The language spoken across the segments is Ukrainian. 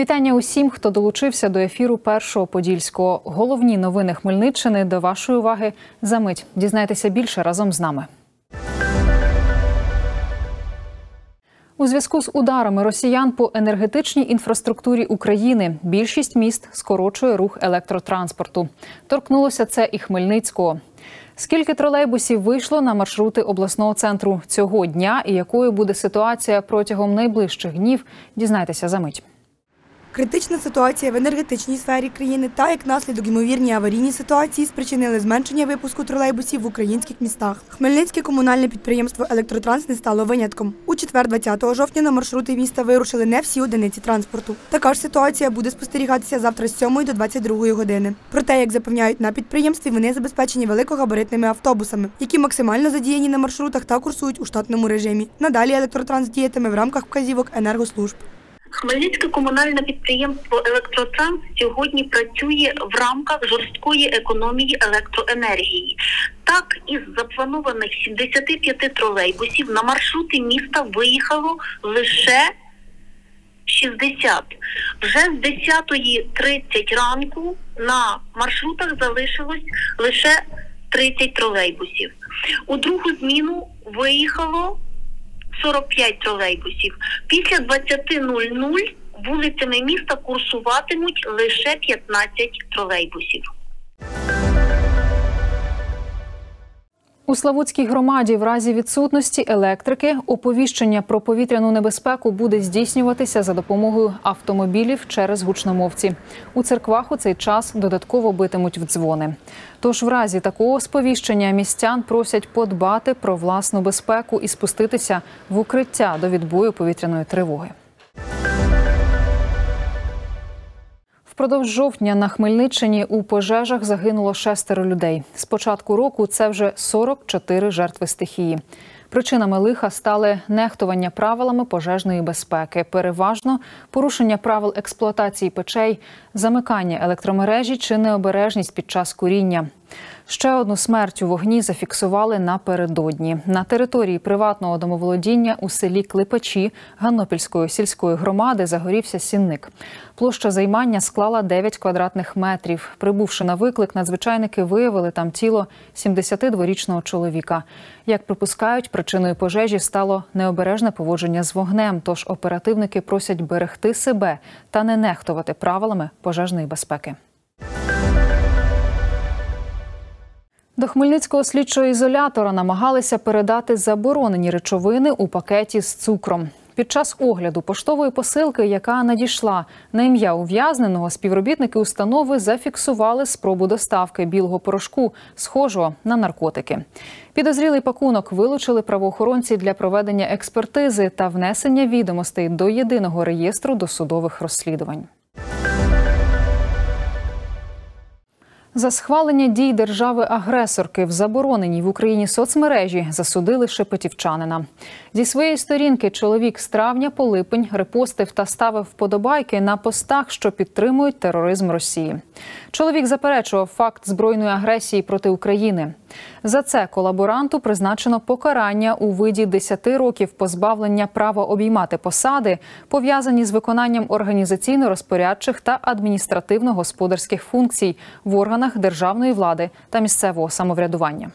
Вітання усім, хто долучився до ефіру Першого Подільського. Головні новини Хмельниччини до вашої уваги за мить. Дізнайтеся більше разом з нами. У зв'язку з ударами росіян по енергетичній інфраструктурі України більшість міст скорочує рух електротранспорту. Торкнулося це і Хмельницького. Скільки тролейбусів вийшло на маршрути обласного центру цього дня і якою буде ситуація протягом найближчих днів, дізнайтеся за мить. Критична ситуація в енергетичній сфері країни та, як наслідок, ймовірні аварійні ситуації спричинили зменшення випуску тролейбусів в українських містах. Хмельницьке комунальне підприємство «Електротранс» не стало винятком. У четвер, 20 жовтня, на маршрути міста вирушили не всі одиниці транспорту. Така ж ситуація буде спостерігатися завтра з 7 до 22 години. Проте, як запевняють на підприємстві, вони забезпечені великогабаритними автобусами, які максимально задіяні на маршрутах та курсують у штатному режимі. Надалі «Електротранс» діятиме в рамках вказівок енергослужб. Хмельницьке комунальне підприємство «Електротранс» сьогодні працює в рамках жорсткої економії електроенергії. Так, із запланованих 75 тролейбусів на маршрути міста виїхало лише 60. Вже з 10:30 ранку на маршрутах залишилось лише 30 тролейбусів. У другу зміну виїхало 45 тролейбусів. Після 20:00 вулицями міста курсуватимуть лише 15 тролейбусів. У Славутській громаді в разі відсутності електрики оповіщення про повітряну небезпеку буде здійснюватися за допомогою автомобілів через гучномовці. У церквах у цей час додатково битимуть в дзвони. Тож в разі такого сповіщення містян просять подбати про власну безпеку і спуститися в укриття до відбою повітряної тривоги. Впродовж жовтня на Хмельниччині у пожежах загинуло 6 людей. З початку року це вже 44 жертви стихії. Причинами лиха стали нехтування правилами пожежної безпеки, переважно порушення правил експлуатації печей, замикання електромережі чи необережність під час куріння. Ще одну смерть у вогні зафіксували напередодні. На території приватного домоволодіння у селі Клипачі Ганнопільської сільської громади загорівся сінник. Площа займання склала 9 квадратних метрів. Прибувши на виклик, надзвичайники виявили там тіло 72-річного чоловіка. Як припускають, причиною пожежі стало необережне поводження з вогнем, тож оперативники просять берегти себе та не нехтувати правилами пожежної безпеки. До Хмельницького слідчого ізолятора намагалися передати заборонені речовини у пакеті з цукром. Під час огляду поштової посилки, яка надійшла на ім'я ув'язненого, співробітники установи зафіксували спробу доставки білого порошку, схожого на наркотики. Підозрілий пакунок вилучили правоохоронці для проведення експертизи та внесення відомостей до єдиного реєстру досудових розслідувань. За схвалення дій держави-агресорки в забороненій в Україні соцмережі засудили шепетівчанина. Зі своєї сторінки чоловік з травня по липень репостив та ставив вподобайки на постах, що підтримують тероризм Росії. Чоловік заперечував факт збройної агресії проти України. За це колаборанту призначено покарання у виді 10 років позбавлення права обіймати посади, пов'язані з виконанням організаційно-розпорядчих та адміністративно-господарських функцій в органах державної влади та місцевого самоврядування.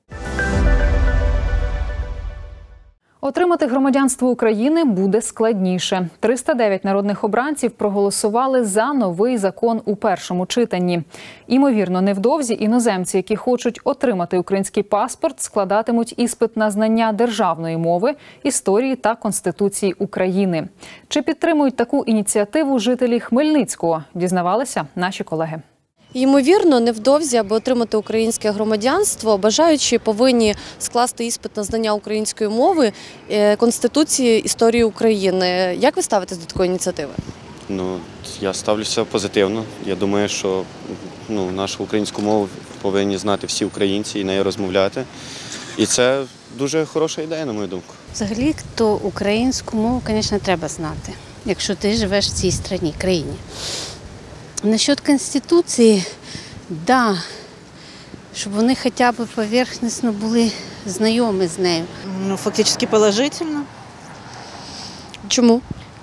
Отримати громадянство України буде складніше. 309 народних обранців проголосували за новий закон у першому читанні. Імовірно, невдовзі іноземці, які хочуть отримати український паспорт, складатимуть іспит на знання державної мови, історії та Конституції України. Чи підтримують таку ініціативу жителі Хмельницького, дізнавалися наші колеги. Ймовірно, невдовзі, аби отримати українське громадянство, бажаючі повинні скласти іспит на знання української мови, Конституції, історії України. Як ви ставитесь до такої ініціативи? Я ставлюся позитивно. Я думаю, що нашу українську мову повинні знати всі українці і нею розмовляти. І це дуже хороша ідея, на мою думку. Взагалі, то українську мову, звісно, треба знати, якщо ти живеш в цій країні. Насчет Конституції, да, щоб вони хоча б поверхностно були знайомі з нею. Фактично положительно. Чому?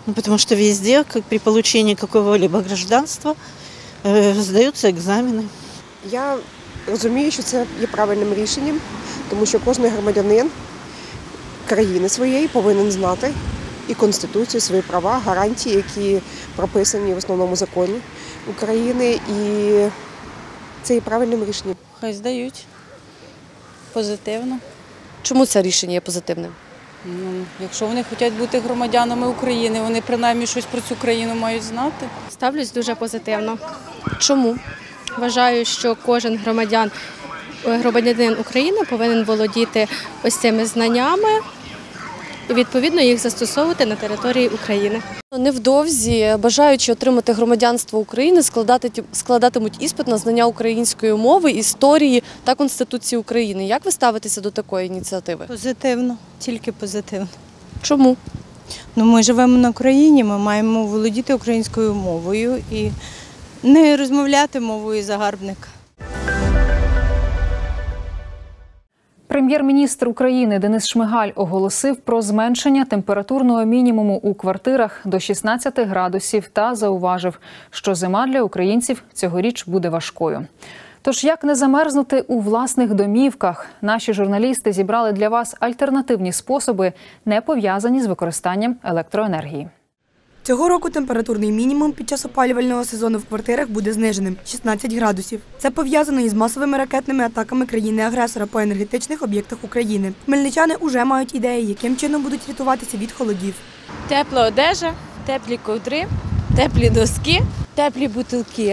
Потому что везде, как при получении какого-либо гражданства, сдаются экзамены. Я розумію, що це є правильним рішенням, тому що кожен громадянин країни своєї повинен знати і Конституцію, свої права, гарантії, які прописані в основному законі України. І це є правильним рішенням. Хай здають. Позитивно. Чому це рішення є позитивним? Якщо вони хочуть бути громадянами України, вони принаймні щось про цю країну мають знати. Ставлюсь дуже позитивно. Чому? Вважаю, що кожен громадянин України повинен володіти ось цими знаннями і відповідно їх застосовувати на території України. Невдовзі бажаючи отримати громадянство України складатимуть іспит на знання української мови, історії та Конституції України. Як ви ставитеся до такої ініціативи? Позитивно, тільки позитивно. Чому? Ми живемо на Україні, ми маємо володіти українською мовою і не розмовляти мовою загарбника. Прем'єр-міністр України Денис Шмигаль оголосив про зменшення температурного мінімуму у квартирах до 16 градусів та зауважив, що зима для українців цьогоріч буде важкою. Тож як не замерзнути у власних домівках? Наші журналісти зібрали для вас альтернативні способи, не пов'язані з використанням електроенергії. Цього року температурний мінімум під час опалювального сезону в квартирах буде зниженим – 16 градусів. Це пов'язано із масовими ракетними атаками країни-агресора по енергетичних об'єктах України. Хмельничани уже мають ідеї, яким чином будуть рятуватися від холодів. Тепла одежа, теплі ковдри, теплі доски, теплі бутилки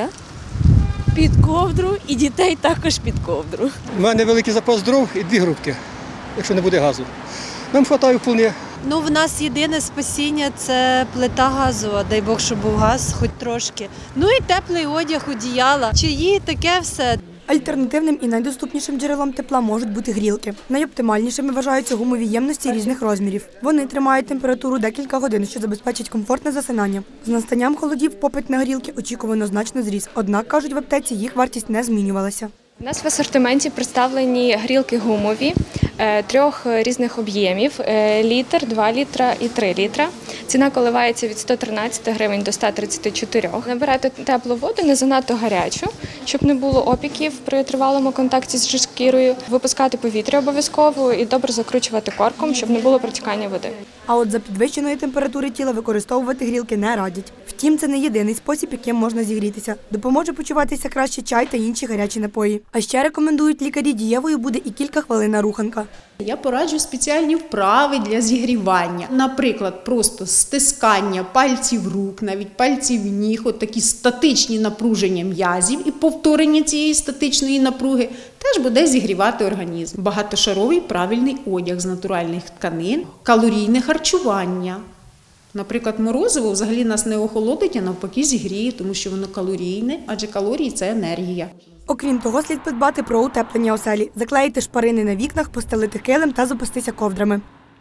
під ковдру і дітей також під ковдру. У мене великий запас дров і 2 грубки, якщо не буде газу. Нам вистачає вполне. В нас єдине спасіння – це плита газова, дай Бог, щоб був газ, хоч трошки. І теплий одяг, одіяла, чаї, таке все. Альтернативним і найдоступнішим джерелом тепла можуть бути грілки. Найоптимальнішими вважаються гумові ємності різних розмірів. Вони тримають температуру декілька годин, що забезпечить комфортне засинання. З настанням холодів попит на грілки очікувано значно зріс. Однак, кажуть в аптеці, їх вартість не змінювалася. У нас в асортименті представлені грілки гумові 3 різних об'ємів – літр, 2 літра і 3 літра. Ціна коливається від 113 гривень до 134. Набирати теплу воду, не занадто гарячу, щоб не було опіків при тривалому контакті з шкірою. Випускати повітря обов'язково і добре закручувати корком, щоб не було протікання води. А от за підвищеної температури тіла використовувати грілки не радять. Втім, це не єдиний спосіб, яким можна зігрітися. Допоможе почуватися краще чай та інші гарячі напої. А ще рекомендують лікарі, дієвою буде і кілька хвилин руханка. Я пораджу спеціальні вправи для зігрівання. Наприклад, просто стискання пальців рук, навіть пальців ніг, от такі статичні напруження м'язів і повторення цієї статичної напруги теж буде зігрівати організм. Багатошаровий правильний одяг з натуральних тканин, калорійне харчування. Наприклад, морозиво взагалі нас не охолодить, а навпаки зігріє, тому що воно калорійне, адже калорії – це енергія. Окрім того, слід подбати про утеплення оселі, заклеїти шпарини на вікнах, постелити килим та запастися ковдрами.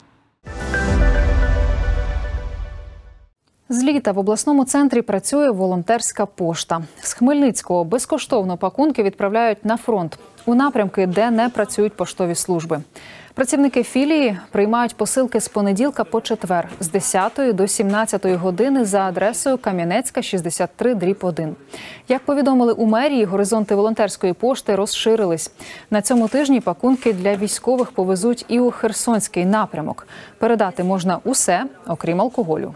З літа в обласному центрі працює волонтерська пошта. З Хмельницького безкоштовно пакунки відправляють на фронт, у напрямки, де не працюють поштові служби. Працівники філії приймають посилки з понеділка по четвер з 10 до 17 години за адресою Кам'янецька, 63/1. Як повідомили у мерії, горизонти волонтерської пошти розширились. На цьому тижні пакунки для військових повезуть і у Херсонський напрямок. Передати можна усе, окрім алкоголю.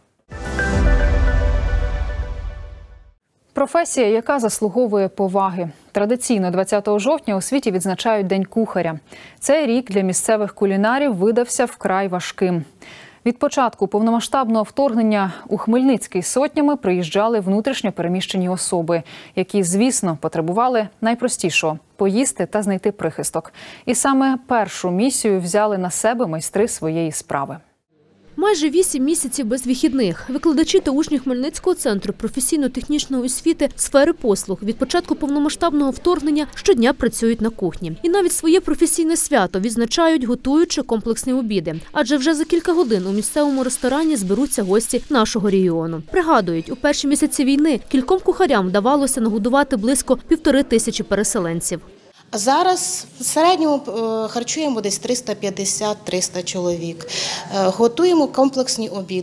Професія, яка заслуговує поваги. Традиційно 20 жовтня у світі відзначають День кухаря. Цей рік для місцевих кулінарів видався вкрай важким. Від початку повномасштабного вторгнення у Хмельницький сотнями приїжджали внутрішньо переміщені особи, які, звісно, потребували найпростішого – поїсти та знайти прихисток. І саме першу місію взяли на себе майстри своєї справи. Майже 8 місяців без вихідних. Викладачі та учні Хмельницького центру професійно-технічної освіти сфери послуг від початку повномасштабного вторгнення щодня працюють на кухні. І навіть своє професійне свято відзначають, готуючи комплексні обіди. Адже вже за кілька годин у місцевому ресторані зберуться гості нашого регіону. Пригадують, у перші місяці війни кільком кухарям вдавалося нагодувати близько 1500 переселенців. Зараз в середньому харчуємо десь 350-300 чоловік. Готуємо комплексні обіди.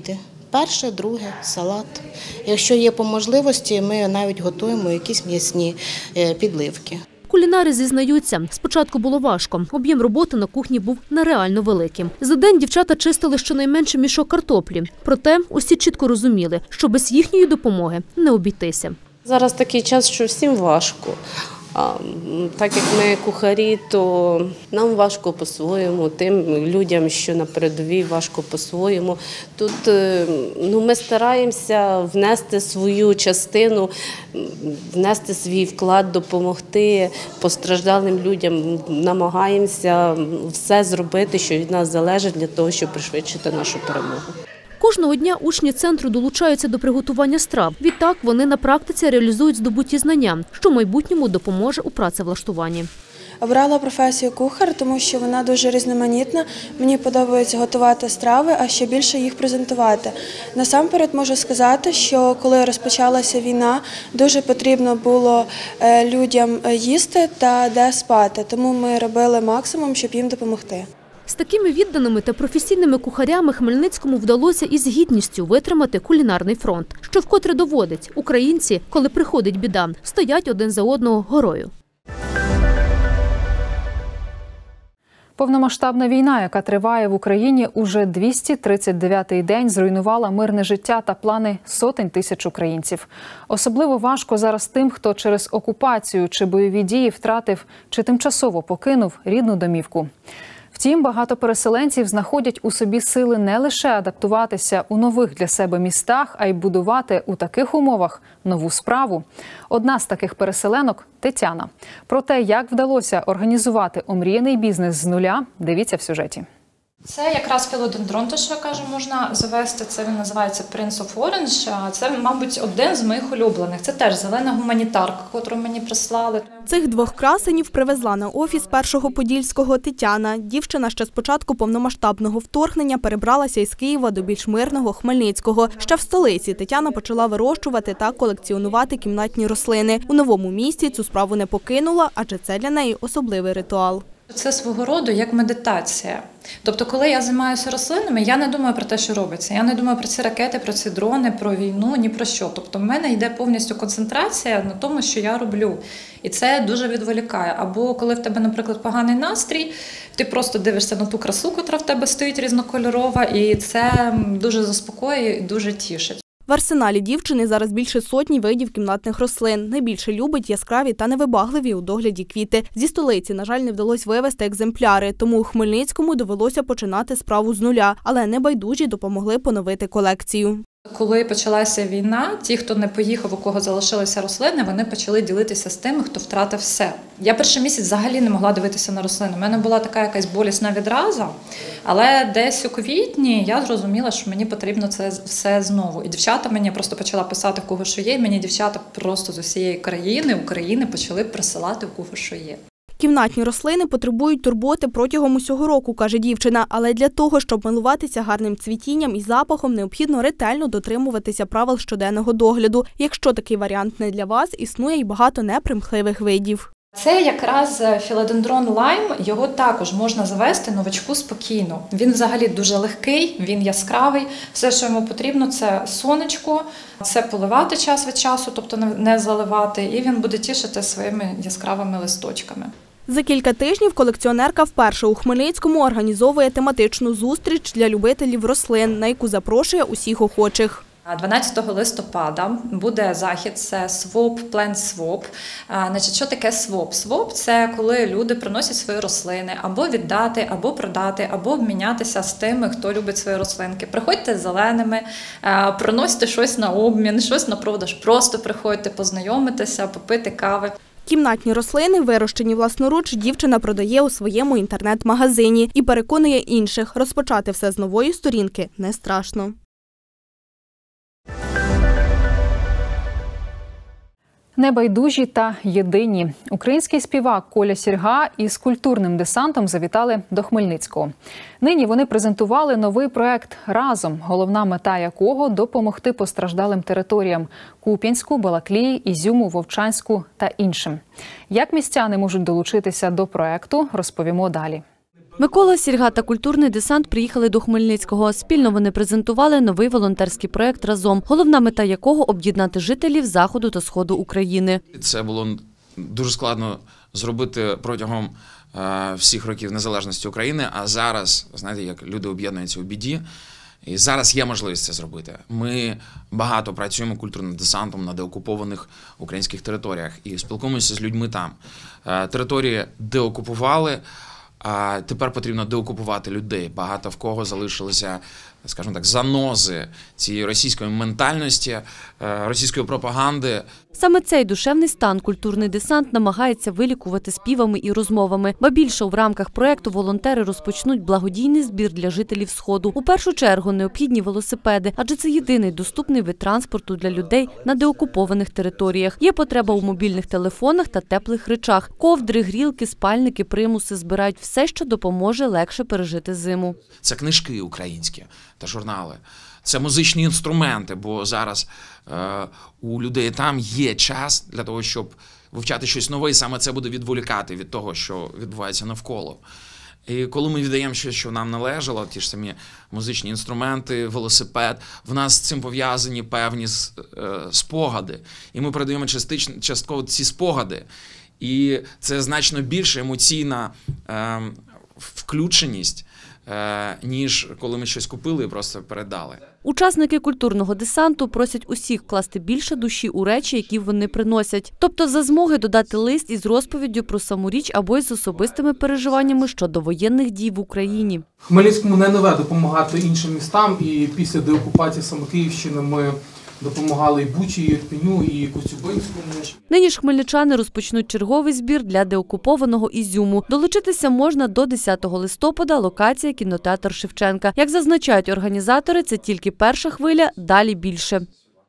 перше, друге, салат. Якщо є по можливості, ми навіть готуємо якісь м'ясні підливки. Кулінари зізнаються, спочатку було важко. Об'єм роботи на кухні був нереально великим. За день дівчата чистили щонайменше мішок картоплі. Проте усі чітко розуміли, що без їхньої допомоги не обійтися. Зараз такий час, що всім важко. Так як ми кухарі, то нам важко по-своєму, тим людям, що на передовій, важко по-своєму. Тут ми стараємося внести свою частину, внести свій вклад, допомогти постраждалим людям. Намагаємося все зробити, що від нас залежить, для того, щоб пришвидшити нашу перемогу. Кожного дня учні центру долучаються до приготування страв. Відтак вони на практиці реалізують здобуті знання, що в майбутньому допоможе у працевлаштуванні. Обрала професію кухар, тому що вона дуже різноманітна. Мені подобається готувати страви, а ще більше їх презентувати. Насамперед можу сказати, що коли розпочалася війна, дуже потрібно було людям їсти та де спати. Тому ми робили максимум, щоб їм допомогти. З такими відданими та професійними кухарями Хмельницькому вдалося із гідністю витримати кулінарний фронт, що вкотре доводить – українці, коли приходить біда, стоять один за одного горою. Повномасштабна війна, яка триває в Україні уже 239-й день, зруйнувала мирне життя та плани сотень тисяч українців. Особливо важко зараз тим, хто через окупацію чи бойові дії втратив чи тимчасово покинув рідну домівку. Втім, багато переселенців знаходять у собі сили не лише адаптуватися у нових для себе містах, а й будувати у таких умовах нову справу. Одна з таких переселенок – Тетяна. Про те, як вдалося організувати омріяний бізнес з нуля, дивіться в сюжеті. Це якраз філодендрон, то що я кажу, можна завести. Це він називається Prince of Orange. Це, мабуть, один з моїх улюблених. Це теж зелена гуманітарка, яку мені прислали. Цих двох красенів привезла на офіс Першого Подільського Тетяна. Дівчина ще з початку повномасштабного вторгнення перебралася із Києва до більш мирного Хмельницького. Ще в столиці Тетяна почала вирощувати та колекціонувати кімнатні рослини. У новому місті цю справу не покинула, адже це для неї особливий ритуал. Це свого роду як медитація. Тобто, коли я займаюся рослинами, я не думаю про те, що робиться. Я не думаю про ці ракети, про ці дрони, про війну, ні про що. Тобто, в мене йде повністю концентрація на тому, що я роблю. І це дуже відволікає. Або коли в тебе, наприклад, поганий настрій, ти просто дивишся на ту красу, яка в тебе стоїть різнокольорова, і це дуже заспокоює і дуже тішить. В арсеналі дівчини зараз більше сотні видів кімнатних рослин. Найбільше любить яскраві та невибагливі у догляді квіти. Зі столиці, на жаль, не вдалося вивезти екземпляри, тому у Хмельницькому довелося починати справу з нуля, але небайдужі допомогли поновити колекцію. Коли почалася війна, ті, хто не поїхав, у кого залишилися рослини, вони почали ділитися з тими, хто втратив все. Я перший місяць взагалі не могла дивитися на рослини. У мене була така якась болісна відраза, але десь у квітні я зрозуміла, що мені потрібно це все знову. І дівчата мені просто почала писати, в кого що є. І мені дівчата просто з усієї України почали присилати, в кого що є. Кімнатні рослини потребують турботи протягом усього року, каже дівчина. Але для того, щоб милуватися гарним цвітінням і запахом, необхідно ретельно дотримуватися правил щоденного догляду. Якщо такий варіант не для вас, існує й багато непримхливих видів. Це якраз філодендрон лайм, його також можна завести новачку спокійно. Він взагалі дуже легкий, він яскравий. Все, що йому потрібно, це сонечко, це поливати час від часу, тобто не заливати, і він буде тішити своїми яскравими листочками. За кілька тижнів колекціонерка вперше у Хмельницькому організовує тематичну зустріч для любителів рослин, на яку запрошує усіх охочих. 12 листопада буде захід, це Swap, Plant Swap. Значить, що таке Swap? Swap – це коли люди приносять свої рослини або віддати, або продати, або обмінятися з тими, хто любить свої рослинки. Приходьте з зеленими, приносите щось на обмін, щось на продаж. Просто приходьте познайомитися, попити кави. Кімнатні рослини, вирощені власноруч, дівчина продає у своєму інтернет-магазині і переконує інших – розпочати все з нової сторінки не страшно. Небайдужі та єдині. Український співак Коля Сірга із культурним десантом завітали до Хмельницького. Нині вони презентували новий проект «Разом», головна мета якого – допомогти постраждалим територіям – Куп'янську, Балаклії, Ізюму, Вовчанську та іншим. Як містяни можуть долучитися до проекту, розповімо далі. Микола, Сільга та культурний десант приїхали до Хмельницького. Спільно вони презентували новий волонтерський проєкт «Разом», головна мета якого – об'єднати жителів Заходу та Сходу України. Це було дуже складно зробити протягом всіх років незалежності України, а зараз, знаєте, як люди об'єднуються у біді, і зараз є можливість це зробити. Ми багато працюємо культурним десантом на деокупованих українських територіях і спілкуємося з людьми там. Території деокупували, а тепер потрібно деокупувати людей. Багато в кого залишилися, скажімо так, занози цієї російської ментальності, російської пропаганди. Саме цей душевний стан культурний десант намагається вилікувати співами і розмовами. Ба більше, в рамках проєкту волонтери розпочнуть благодійний збір для жителів Сходу. У першу чергу необхідні велосипеди, адже це єдиний доступний вид транспорту для людей на деокупованих територіях. Є потреба у мобільних телефонах та теплих речах. Ковдри, грілки, спальники, примуси збирають все, що допоможе легше пережити зиму. Це книжки українські та журнали. Це музичні інструменти, бо зараз у людей там є час для того, щоб вивчати щось нове, і саме це буде відволікати від того, що відбувається навколо. І коли ми віддаємо щось, що нам належало, ті ж самі музичні інструменти, велосипед, в нас з цим пов'язані певні спогади. І ми передаємо частково ці спогади. І це значно більше емоційна включеність, ніж коли ми щось купили і просто передали. Учасники культурного десанту просять усіх вкласти більше душі у речі, які вони приносять. Тобто за змоги додати лист із розповіддю про саму річ або із особистими переживаннями щодо воєнних дій в Україні. Хмельницькому не нове допомагати іншим містам, і після деокупації саме Київщини ми допомагали і Бучі, і Ірпіню, і Коцюбинському. Нині ж хмельничани розпочнуть черговий збір для деокупованого Ізюму. Долучитися можна до 10 листопада, локація кінотеатр Шевченка. Як зазначають організатори, це тільки перша хвиля, далі більше.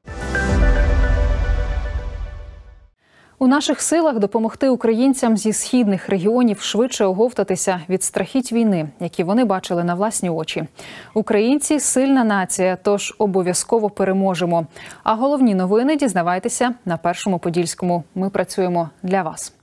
У наших силах допомогти українцям зі східних регіонів швидше оговтатися від страхіть війни, які вони бачили на власні очі. Українці – сильна нація, тож обов'язково переможемо. А головні новини дізнавайтеся на Першому Подільському. Ми працюємо для вас.